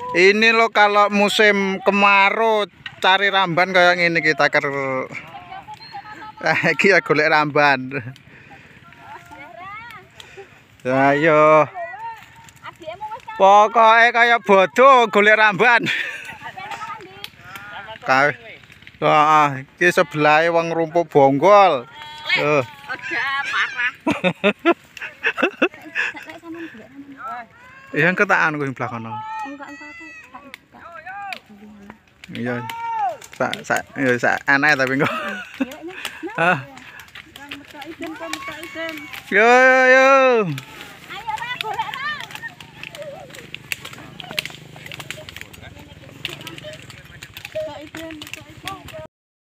Ini loh kalau musim kemarau cari ramban kayak gini kita iki ya golek ramban. Ayo. Pokoknya kayak bodoh golek ramban. Wah, iki sebelah wong rumput bonggol. Oke, parah. Yang ketaan gue yang belakang. Iya. Aneh tapi enggak. Yo yo yo.